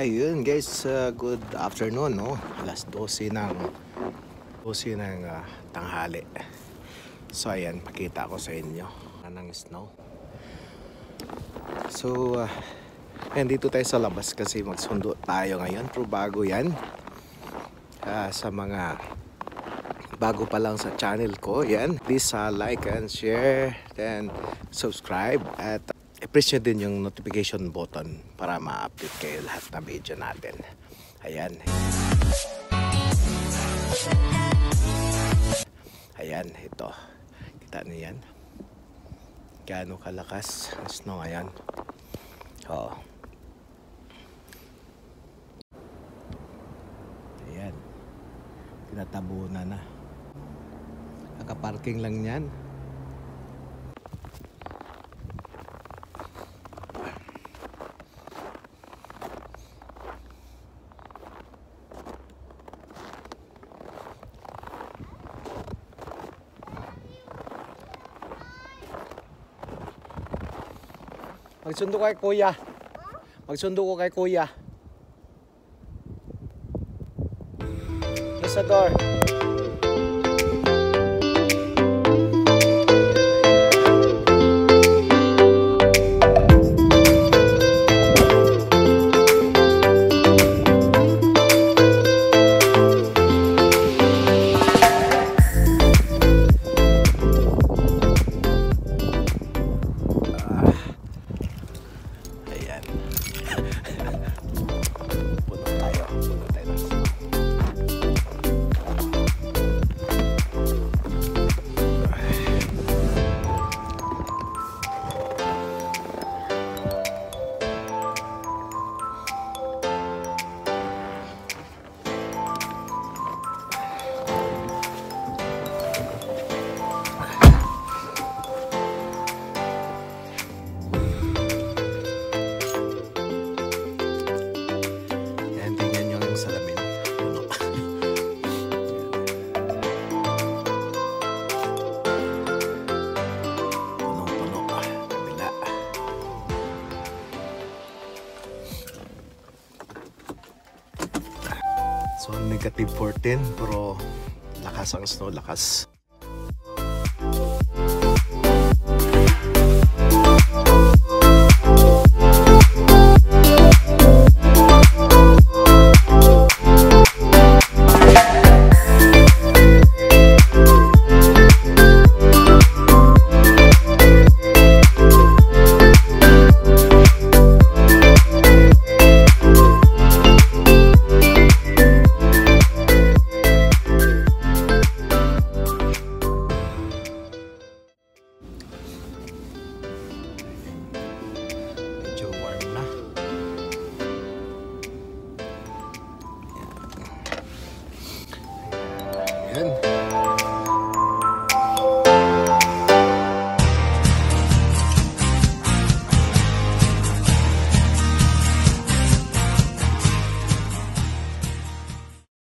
Ayun guys, good afternoon, no? Alas 12 ng tanghali. So ayan, pakita ko sa inyo ng snow. So dito tayo sa labas kasi magsundo tayo ngayon. Pero bago yan, sa mga bago pa lang sa channel ko, yan, please like and share, then subscribe at i-press nyo din yung notification button para ma-update kayo lahat na video natin. Ayan. Ayan, ito. Kita niyo yan? Gaano kalakas ang snow, ayan. Oo. Ayan. Tinatabunan na. Nakaparking lang yan. Magsundo kay kuya. Magsundo ko kay kuya. Sa door. So negative 14 pero lakas ang snow, lakas.